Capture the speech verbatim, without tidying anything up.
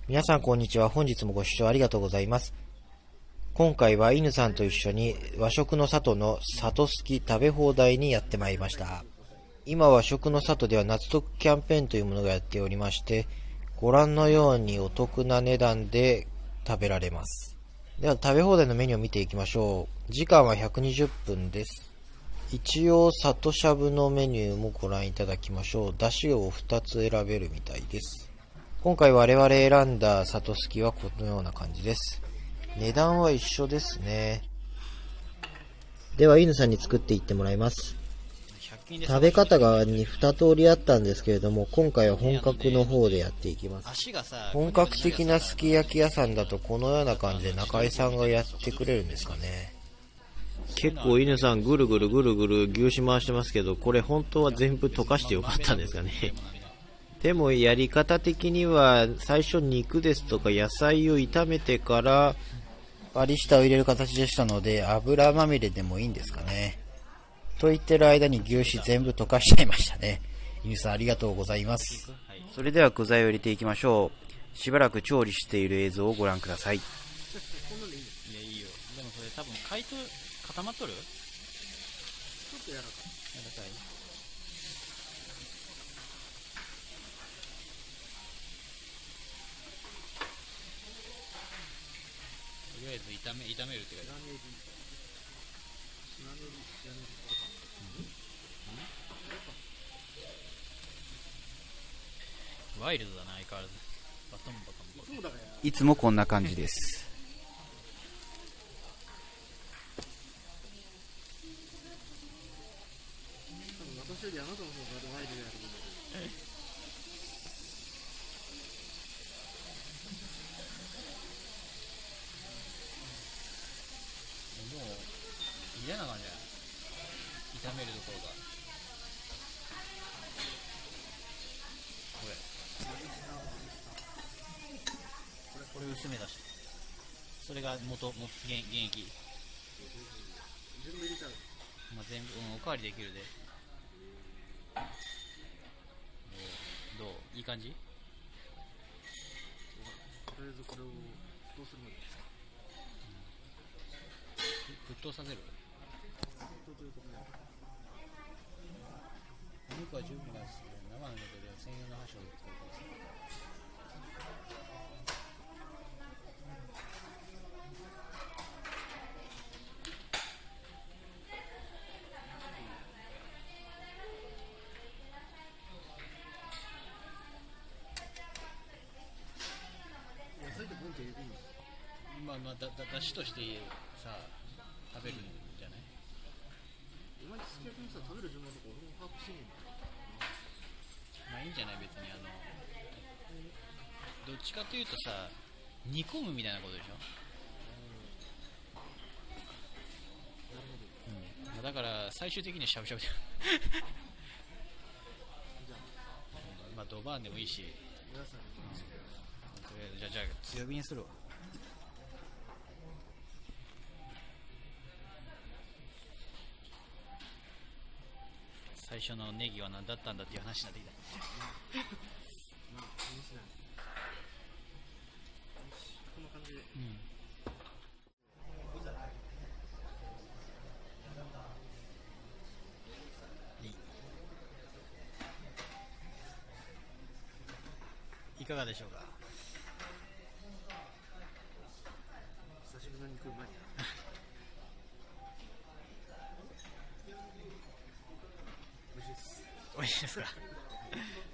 皆さんこんにちは。本日もご視聴ありがとうございます。今回は犬さんと一緒に和食の里の里すき食べ放題にやってまいりました。今和食の里では夏特キャンペーンというものがやっておりまして、ご覧のようにお得な値段で食べられます。では食べ放題のメニューを見ていきましょう。時間はひゃくにじゅっぷんです。一応里しゃぶのメニューもご覧いただきましょう。出汁をふたつ選べるみたいです。今回我々選んだ里すきはこのような感じです。値段は一緒ですね。では犬さんに作っていってもらいます。食べ方がにに通りあったんですけれども、今回は本格の方でやっていきます。本格的なすき焼き屋さんだとこのような感じで中井さんがやってくれるんですかね。結構犬さんぐるぐるぐるぐる牛脂回してますけど、これ本当は全部溶かしてよかったんですかね。でもやり方的には最初肉ですとか野菜を炒めてから割り下を入れる形でしたので、油まみれでもいいんですかね。と言ってる間に牛脂全部溶かしちゃいましたね。犬さんありがとうございます。それでは具材を入れていきましょう。しばらく調理している映像をご覧ください。いやいいよ。でもそれ多分解凍固まっとる？ちょっと柔らかい。柔らかい。とりあえず炒め炒めるっていうか。ワイルドだな相変わらず。バトンバトンバトン。いつもこんな感じです。私よりあなたの方がワイルドやると思う。もう嫌な感じだよ。炒めるところが。これこれこれ薄めだし。それが元元現役。全部入れちゃう。まあ全部、うん、おかわりできるで。どう？どう？いい感じ？とりあえずこれを沸騰するまでですか。沸騰させる。お肉は準備がする。生の肉では専用の箸を使ってください。まあまあだだだしとしてさ食べるんじゃない？お前すき焼きにさ食べる順番とか俺も把握してんねん。まあいいんじゃない別に。あのどっちかというとさ煮込むみたいなことでしょ。うん、だから最終的にはしゃぶしゃぶじゃん。まあドバーンでもいいし、うん、とりあえずじゃあじゃあ強火にするわ。最初のネギは何だったんだっていう話になってきた。まあ気にしない。こんな感じで。うん。いかがでしょうか。久しぶりの肉うまい。美味しいです。美味しいですか。